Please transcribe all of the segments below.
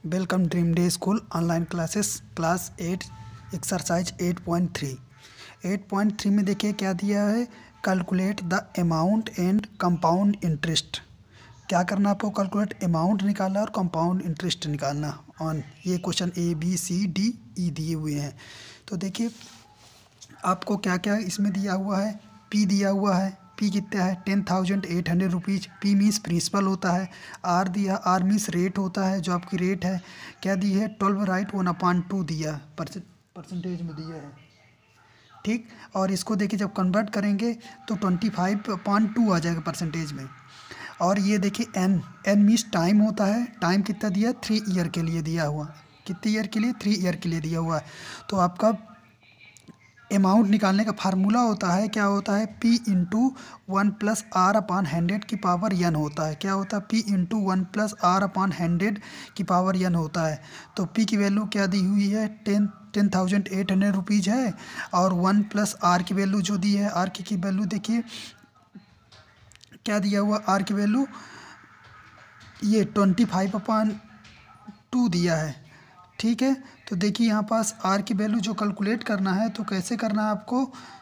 Welcome dream day school online classes class 8 exercise 8.3। 8.3 में देखिए क्या दिया है, calculate the amount and compound interest. क्या करना आपको, कैलकुलेट अमाउंट निकालना और कंपाउंड इंटरेस्ट निकालना ऑन ये क्वेश्चन ABCDE दिए हुए हैं। तो देखिए आपको क्या क्या इसमें दिया हुआ है। P दिया हुआ है, P कितना है 10,800 रुपीज़। P मीन्स प्रिंसिपल होता है। R दिया, R मीन्स रेट होता है, जो आपकी रेट है। क्या दी है 12 राइट 1/2 दिया, परसेंटेज में दिया है, ठीक। और इसको देखिए जब कन्वर्ट करेंगे तो 25/2 आ जाएगा परसेंटेज में। और ये देखिए N मीन्स टाइम होता है। टाइम कितना दिया 3 ईयर के लिए दिया हुआ। कितने ईयर के लिए 3 ईयर के लिए दिया हुआ है। तो आपका अमाउंट निकालने का फार्मूला होता है, क्या होता है P into 1 plus R upon 100 की पावर n होता है। क्या होता है P into 1 plus R upon 100 की पावर n होता है। तो P की वैल्यू क्या दी हुई है 10,800 रुपीज़ है। और 1 प्लस आर की वैल्यू जो दी है, आर की वैल्यू देखिए क्या दिया हुआ, आर की वैल्यू ये 25/2 दिया है, ठीक है। तो देखिए यहाँ पास आर की वैल्यू जो कैलकुलेट करना है, तो कैसे करना है आपको,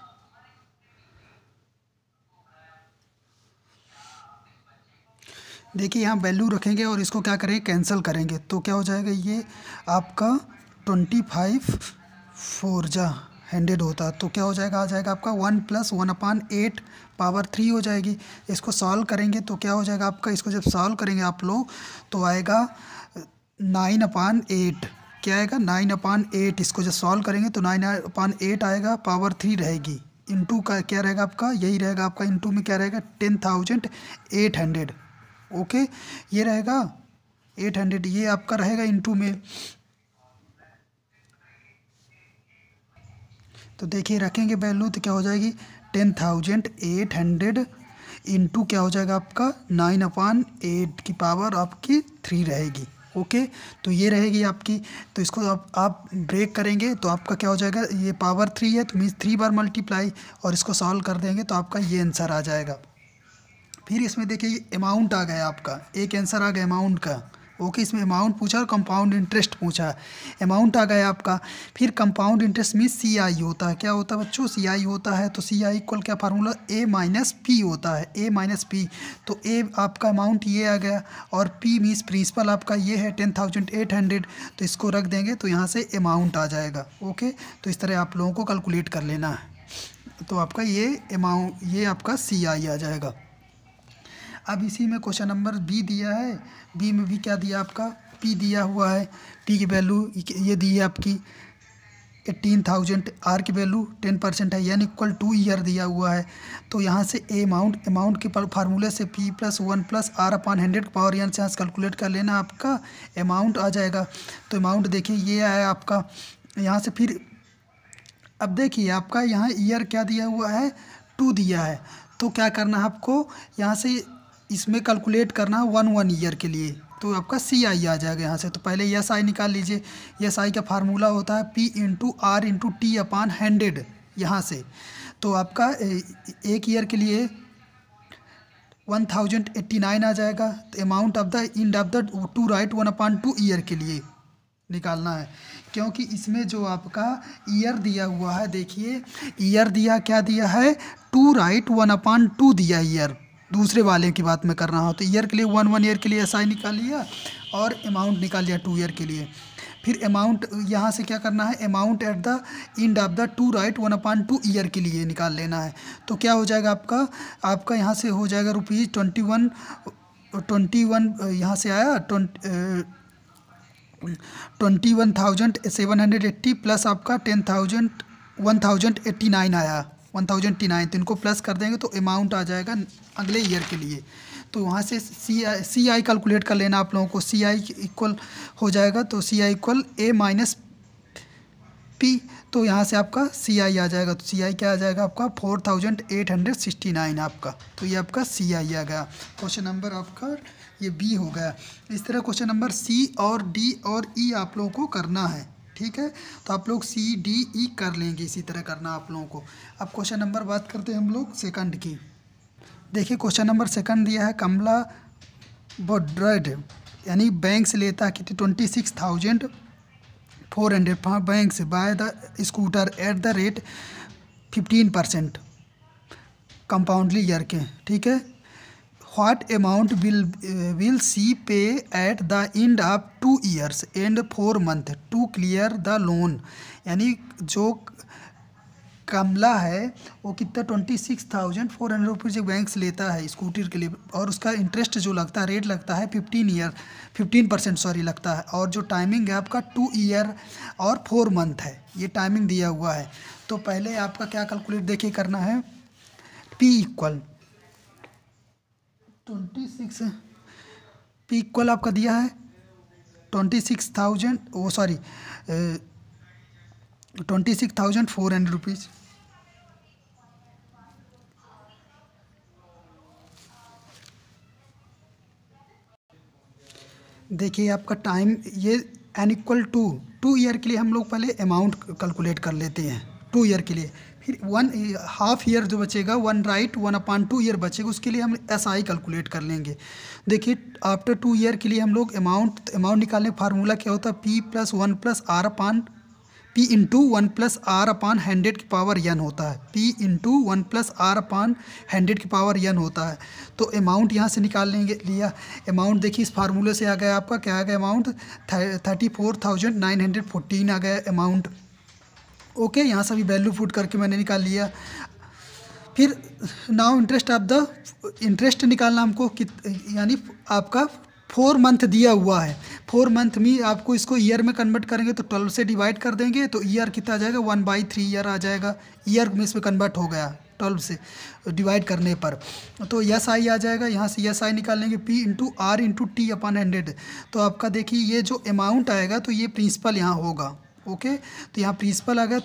देखिए यहाँ वैल्यू रखेंगे और इसको क्या करेंगे कैंसिल करेंगे। तो क्या हो जाएगा, ये आपका 25/4 होता है। तो क्या हो जाएगा, आ जाएगा आपका 1 प्लस 1/8 पावर 3 हो जाएगी। इसको सॉल्व करेंगे तो क्या हो जाएगा आपका, इसको जब सॉल्व करेंगे आप लोग तो आएगा 9/8। क्या आएगा 9/8। इसको जब सॉल्व करेंगे तो 9/8 आएगा, पावर 3 रहेगी। इंटू का क्या रहेगा आपका, यही रहेगा आपका। इंटू में क्या रहेगा 10,800। ओके, ये रहेगा 800, ये आपका रहेगा इंटू में। तो देखिए रखेंगे वैल्यू तो क्या हो जाएगी 10,800 इंटू क्या हो जाएगा आपका 9/8 की पावर आपकी 3 रहेगी। ओके, तो ये रहेगी आपकी। तो इसको आप ब्रेक करेंगे तो आपका क्या हो जाएगा, ये पावर 3 है तो मीन्स 3 बार मल्टीप्लाई, और इसको सॉल्व कर देंगे तो आपका ये आंसर आ जाएगा। फिर इसमें देखिए अमाउंट आ गया आपका, एक आंसर आ गया अमाउंट का। ओके, इसमें अमाउंट पूछा और कंपाउंड इंटरेस्ट पूछा। अमाउंट आ गया आपका। फिर कंपाउंड इंटरेस्ट में CI होता है। क्या होता है बच्चों, CI होता है। तो CI इक्वल क्या फार्मूला A माइनस P होता है, A माइनस P। तो A आपका अमाउंट ये आ गया, और P मीन्स प्रिंसिपल आपका ये है 10,800। तो इसको रख देंगे तो यहाँ से अमाउंट आ जाएगा। ओके, तो इस तरह आप लोगों को कैलकुलेट कर लेना है। तो आपका ये अमाउंट, ये आपका CI आ जाएगा। अब इसी में क्वेश्चन नंबर B दिया है। B में भी क्या दिया आपका, P दिया हुआ है। P की वैल्यू ये दी है आपकी 18,000। R की वैल्यू 10% है, यानी इक्वल 2 ईयर दिया हुआ है। तो यहाँ से अमाउंट के फार्मूले से P plus 1 plus R upon 100 की पावर n से यहाँ से कैलकुलेट कर लेना, आपका अमाउंट आ जाएगा। तो अमाउंट देखिए ये आया आपका यहाँ से। फिर अब देखिए आपका यहाँ ईयर क्या दिया हुआ है 2 दिया है। तो क्या करना है आपको, यहाँ से इसमें कैलकुलेट करना है 1 ईयर के लिए। तो आपका CI आ जाएगा यहाँ से। तो पहले SI निकाल लीजिए। SI का फार्मूला होता है P into R into T upon 100 यहाँ से। तो आपका एक ईयर के लिए 1089 आ जाएगा। तो amount of the end of the two right 1/2 year के लिए निकालना है, क्योंकि इसमें जो आपका ईयर दिया हुआ है, देखिए ईयर दिया क्या दिया है 2 राइट 1/2 दिया ईयर। दूसरे वाले की बात मैं कर रहा हूँ। तो ईयर के लिए 1 ईयर के लिए SI निकाल लिया और अमाउंट निकाल लिया 2 ईयर के लिए। फिर अमाउंट यहाँ से क्या करना है, amount at the end of the two right 1/2 year के लिए निकाल लेना है। तो क्या हो जाएगा आपका यहाँ से हो जाएगा रुपीज़ 21 यहाँ से आया 21,780 प्लस आपका 1,089 आया 1,089। तो इनको प्लस कर देंगे तो अमाउंट आ जाएगा अगले ईयर के लिए। तो वहाँ से CI कैलकुलेट कर लेना आप लोगों को। CI इक्वल हो जाएगा, तो CI equal A minus P। तो यहाँ से आपका CI आ जाएगा। तो CI क्या आ जाएगा आपका 4,869 आपका। तो ये आपका CI आ गया। क्वेश्चन नंबर आपका ये B हो गया। इस तरह क्वेश्चन नंबर C और D और E आप लोगों को करना है, ठीक है। तो आप लोग C D E कर लेंगे, इसी तरह करना आप लोगों को। अब क्वेश्चन नंबर बात करते हैं हम लोग सेकंड की। देखिए क्वेश्चन नंबर सेकंड दिया है, कमला बोड्रेड यानी बैंक से लेता है कितनी 26,400 बैंक से buy the scooter at the rate 15% compoundly year के, ठीक है। What amount will she pay at the end of 2 years and 4 month to clear the loan. यानी जो कमला है वो कितना 26,400 रुपीज़ बैंक से लेता है स्कूटर के लिए, और उसका इंटरेस्ट जो लगता है रेट लगता है 15% सॉरी लगता है, और जो टाइमिंग है आपका 2 year और 4 month है, ये टाइमिंग दिया हुआ है। तो पहले आपका क्या कैलकुलेट देखिए करना है, P इक्वल 26, P इक्वल आपका दिया है 26,000 वो सॉरी 26,400 रुपीज़। देखिए आपका टाइम ये n इक्वल टू 2 ईयर के लिए हम लोग पहले अमाउंट कैलकुलेट कर लेते हैं 2 ईयर के लिए, फिर 1.5 ईयर जो बचेगा 1/2 ईयर बचेगा, उसके लिए हम SI कैलकुलेट कर लेंगे। देखिए आफ्टर 2 ईयर के लिए हम लोग अमाउंट निकालने का फार्मूला क्या होता है, P + 1 + R upon P into 1 + R upon 100 की पावर n होता है, P इंटू 1 + R अपान 100 की पावर n होता है। तो अमाउंट यहाँ से निकाल लेंगे, लिया अमाउंट देखिए इस फार्मूले से आ गया आपका क्या आ गया अमाउंट 34,914 आ गया अमाउंट। ओके, यहाँ से भी वैल्यू पुट करके मैंने निकाल लिया। फिर now interest of the interest निकालना हमको यानी आपका 4 मंथ दिया हुआ है, 4 मंथ में आपको इसको ईयर में कन्वर्ट करेंगे तो 12 से डिवाइड कर देंगे तो ईयर कितना आ जाएगा 1/3 ईयर आ जाएगा, ईयर में इसमें कन्वर्ट हो गया 12 से डिवाइड करने पर। तो SI आ जाएगा, यहाँ से SI निकाल लेंगे P into R into T upon 100। तो आपका देखिए ये जो अमाउंट आएगा तो ये प्रिंसिपल यहाँ होगा। ओके, तो यहाँ प्रिंसिपल आ गया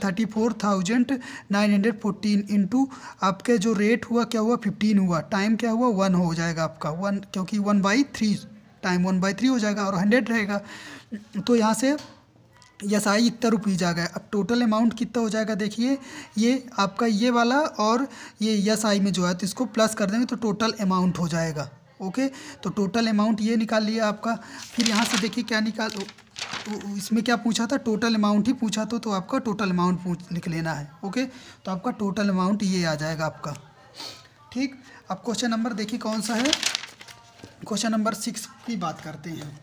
34,914 इंटू आपके जो रेट हुआ क्या हुआ 15 हुआ, टाइम क्या हुआ 1 हो जाएगा आपका 1, क्योंकि 1/3 टाइम 1/3 हो जाएगा और 100 रहेगा। तो यहाँ से SI इतना रुपीज़ आ गया। अब टोटल अमाउंट कितना हो जाएगा देखिए, ये आपका ये वाला और ये SI में जो है तो इसको प्लस कर देंगे तो टोटल अमाउंट हो जाएगा। ओके, तो टोटल अमाउंट ये निकाल लिया आपका। फिर यहाँ से देखिए क्या निकाल, इसमें क्या पूछा था, टोटल अमाउंट ही पूछा तो आपका टोटल अमाउंट लिख लेना है। ओके, तो आपका टोटल अमाउंट ये आ जाएगा आपका। ठीक, अब क्वेश्चन नंबर देखिए कौन सा है, क्वेश्चन नंबर 6 की बात करते हैं।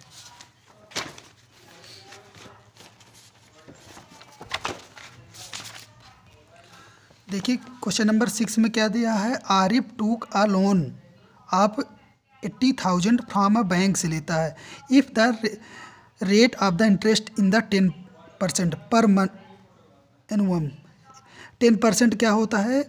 देखिए क्वेश्चन नंबर 6 में क्या दिया है, आरिफ टूक अ लोन आप 80,000 फ्रॉम अ बैंक से लेता है, if the rate of the interest in the 10% per month एनुअम। 10% क्या होता है,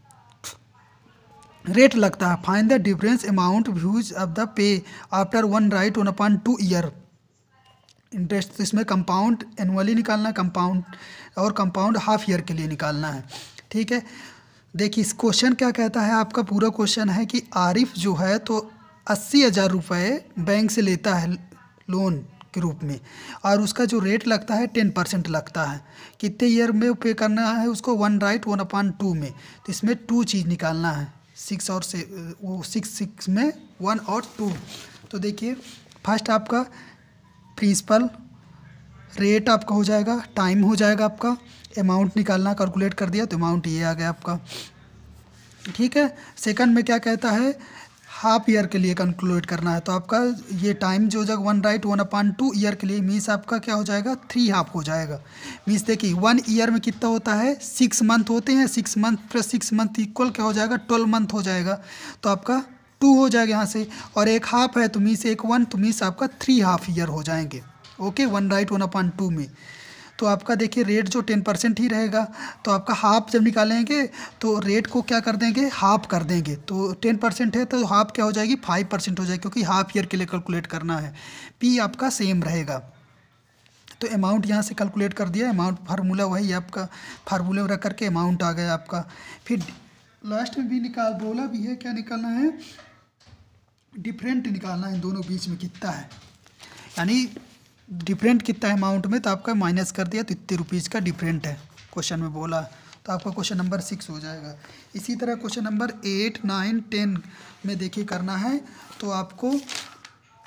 रेट लगता है। Find the difference amount views of the pay after 1/1/2 year interest. तो इसमें कंपाउंड एनुअली निकालना, कंपाउंड और कंपाउंड हाफ ईयर के लिए निकालना है। ठीक है, देखिए इस क्वेश्चन क्या कहता है, आपका पूरा क्वेश्चन है कि आरिफ जो है तो 80,000 रुपये बैंक से लेता है लोन के रूप में, और उसका जो रेट लगता है 10% लगता है। कितने ईयर में पे करना है उसको, 1/1/2 में। तो इसमें 2 चीज़ निकालना है, 6 और से वो 6 में 1 और 2। तो देखिए फर्स्ट आपका प्रिंसिपल, रेट आपका हो जाएगा, टाइम हो जाएगा आपका, अमाउंट निकालना कैलकुलेट कर दिया तो अमाउंट ये आ गया आपका। ठीक है, सेकंड में क्या कहता है, हाफ ईयर के लिए कैलकुलेट करना है। तो आपका ये टाइम जो हो जाएगा 1/1/2 ईयर के लिए, मीन्स आपका क्या हो जाएगा 3 हाफ हो जाएगा। मीन्स देखिए 1 ईयर में कितना होता है 6 मंथ होते हैं, 6 मंथ प्लस 6 मंथ इक्वल क्या हो जाएगा 12 मंथ हो जाएगा। तो आपका 2 हो जाएगा यहाँ से, और एक हाफ है तो मीन्स एक 1 तो मीन्स आपका 3 हाफ ईयर हो जाएंगे। ओके, 1/1/2 में। तो आपका देखिए रेट जो 10% ही रहेगा, तो आपका हाफ जब निकालेंगे तो रेट को क्या कर देंगे, हाफ कर देंगे। तो 10% है तो हाफ क्या हो जाएगी 5% हो जाएगी, क्योंकि हाफ ईयर के लिए कैलकुलेट करना है। P आपका सेम रहेगा। तो अमाउंट यहाँ से कैलकुलेट कर दिया, अमाउंट फार्मूला वही आपका, फार्मूले में रख करके अमाउंट आ गया आपका। फिर लास्ट में भी बोला भी है क्या निकालना है, डिफरेंट निकालना है, दोनों बीच में कितना है, यानी डिफरेंट कितना है अमाउंट में। तो आपका माइनस कर दिया तो इतने रुपीज़ का डिफरेंट है क्वेश्चन में बोला, तो आपका क्वेश्चन नंबर 6 हो जाएगा। इसी तरह क्वेश्चन नंबर 8, 9, 10 में देखिए करना है। तो आपको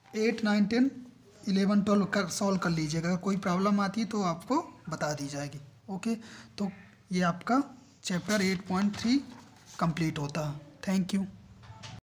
8, 9, 10, 11, 12 कर सॉल्व कर लीजिएगा। अगर कोई प्रॉब्लम आती है तो आपको बता दी जाएगी। ओके, तो ये आपका चैप्टर 8.3 कंप्लीट होता है। Thank you.